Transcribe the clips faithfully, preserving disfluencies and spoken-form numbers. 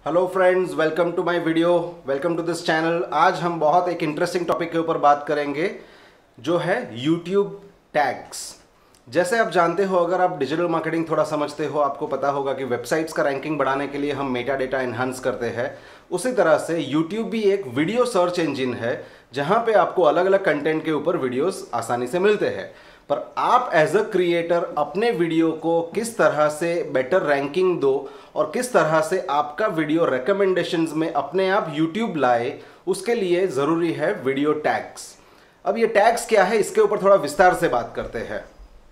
Hello friends, welcome to my video, welcome to this channel. आज हम बहुत एक इंटरेस्टिंग टॉपिक के ऊपर बात करेंगे जो है यूट्यूब टैग्स। जैसे आप जानते हो, अगर आप डिजिटल मार्केटिंग थोड़ा समझते हो, आपको पता होगा कि वेबसाइट्स का रैंकिंग बढ़ाने के लिए हम मेटा डेटा एनहांस करते हैं। उसी तरह से यूट्यूब भी एक वीडियो सर्च इंजिन है जहां पे आपको अलग अलग कंटेंट के ऊपर वीडियोस आसानी से मिलते हैं। पर आप एज अ क्रिएटर अपने वीडियो को किस तरह से बेटर रैंकिंग दो और किस तरह से आपका वीडियो रिकमेंडेशंस में अपने आप यूट्यूब लाए, उसके लिए ज़रूरी है वीडियो टैग्स। अब ये टैग्स क्या है, इसके ऊपर थोड़ा विस्तार से बात करते हैं।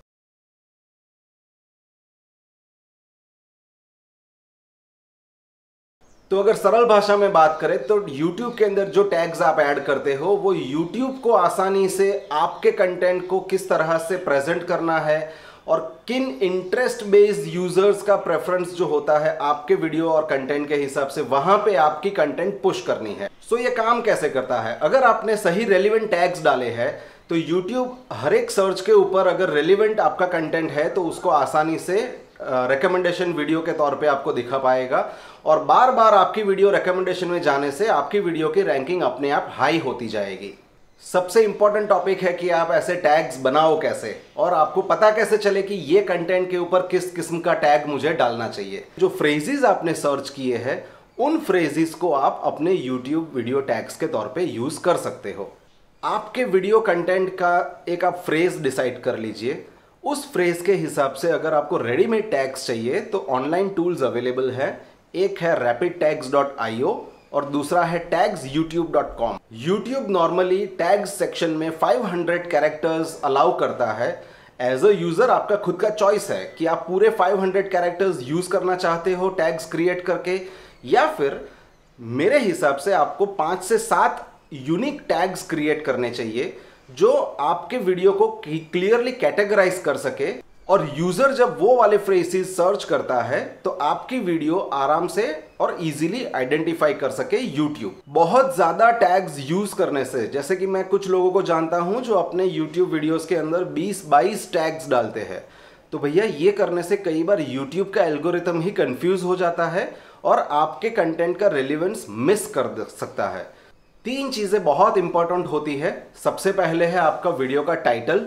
तो अगर सरल भाषा में बात करें तो YouTube के अंदर जो टैग्स आप ऐड करते हो वो YouTube को आसानी से आपके कंटेंट को किस तरह से प्रेजेंट करना है और किन इंटरेस्ट बेस्ड यूजर्स का प्रेफरेंस जो होता है आपके वीडियो और कंटेंट के हिसाब से वहां पे आपकी कंटेंट पुश करनी है। सो so ये काम कैसे करता है, अगर आपने सही रेलिवेंट टैग्स डाले हैं तो YouTube हर एक सर्च के ऊपर अगर रेलिवेंट आपका कंटेंट है तो उसको आसानी से रिकमेंडेशन वीडियो के तौर पे आपको दिखा पाएगा और बार बार आपकी वीडियो रिकमेंडेशन में जाने से आपकी वीडियो की रैंकिंग अपने आप हाई होती जाएगी। सबसे इंपॉर्टेंट टॉपिक है कि आप ऐसे टैग्स बनाओ कैसे और आपको पता कैसे चले कि ये कंटेंट के ऊपर किस किस्म का टैग मुझे डालना चाहिए। जो फ्रेजेस आपने सर्च किए हैं उन फ्रेजेस को आप अपने YouTube वीडियो टैग्स के तौर पे यूज कर सकते हो। आपके वीडियो कंटेंट का एक आप फ्रेज डिसाइड कर लीजिए, उस फ्रेज के हिसाब से अगर आपको रेडीमेड टैग्स चाहिए तो ऑनलाइन टूल्स अवेलेबल है। एक है rapid tags dot I O और दूसरा है tags YouTube dot com. YouTube normally tags section में पाँच सौ कैरेक्टर्स अलाउ करता है। एज अ यूजर आपका खुद का चॉइस है कि आप पूरे पाँच सौ कैरेक्टर्स यूज करना चाहते हो टैग्स क्रिएट करके, या फिर मेरे हिसाब से आपको पाँच से सात यूनिक टैग्स क्रिएट करने चाहिए जो आपके वीडियो को क्लियरली कैटेगराइज कर सके और यूजर जब वो वाले फ्रेजेस सर्च करता है तो आपकी वीडियो आराम से और इजीली आइडेंटिफाई कर सके यूट्यूब। बहुत ज्यादा टैग्स यूज करने से, जैसे कि मैं कुछ लोगों को जानता हूं जो अपने यूट्यूब वीडियोस के अंदर बीस बाईस टैग्स डालते हैं, तो भैया ये करने से कई बार यूट्यूब का एल्गोरिथम ही कंफ्यूज हो जाता है और आपके कंटेंट का रिलेवेंस मिस कर सकता है। तीन चीजें बहुत इंपॉर्टेंट होती है। सबसे पहले है आपका वीडियो का टाइटल,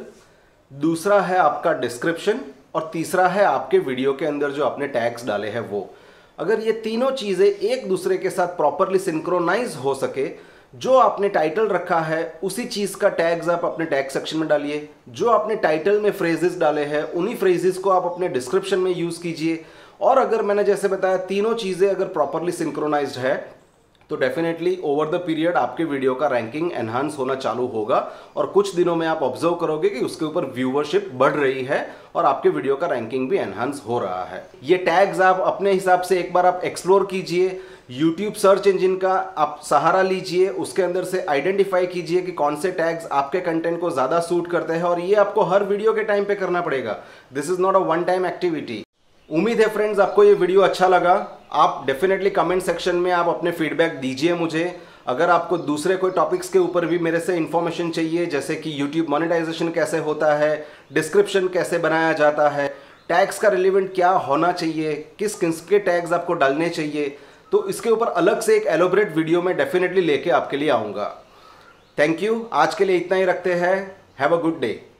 दूसरा है आपका डिस्क्रिप्शन और तीसरा है आपके वीडियो के अंदर जो आपने टैग्स डाले हैं वो। अगर ये तीनों चीजें एक दूसरे के साथ प्रॉपरली सिंक्रोनाइज हो सके, जो आपने टाइटल रखा है उसी चीज का टैग्स आप अपने टैग सेक्शन में डालिए, जो आपने टाइटल में फ्रेजेस डाले हैं उन्हीं फ्रेजेस को आप अपने डिस्क्रिप्शन में यूज कीजिए। और अगर मैंने जैसे बताया तीनों चीजें अगर प्रॉपरली सिंक्रोनाइज्ड है तो डेफिनेटली ओवर द पीरियड आपके वीडियो का रैंकिंग एनहांस होना चालू होगा और कुछ दिनों में आप ऑब्जर्व करोगे कि उसके ऊपर व्यूवरशिप बढ़ रही है और आपके वीडियो का रैंकिंग भी एनहांस हो रहा है। ये टैग्स आप अपने हिसाब से एक बार आप एक्सप्लोर कीजिए, यूट्यूब सर्च इंजिन का आप सहारा लीजिए, उसके अंदर से आइडेंटिफाई कीजिए कि कौन से टैग्स आपके कंटेंट को ज्यादा सूट करते हैं और ये आपको हर वीडियो के टाइम पे करना पड़ेगा। This is not a one time activity. उम्मीद है फ्रेंड्स आपको ये वीडियो अच्छा लगा। आप डेफिनेटली कमेंट सेक्शन में आप अपने फीडबैक दीजिए मुझे। अगर आपको दूसरे कोई टॉपिक्स के ऊपर भी मेरे से इंफॉर्मेशन चाहिए, जैसे कि यूट्यूब मोनेटाइजेशन कैसे होता है, डिस्क्रिप्शन कैसे बनाया जाता है, टैग्स का रिलेवेंट क्या होना चाहिए, किस किस के टैग्स आपको डालने चाहिए, तो इसके ऊपर अलग से एक एलोबरेट वीडियो में डेफिनेटली लेके आपके लिए आऊँगा। Thank you. आज के लिए इतना ही रखते हैं। Have a good day.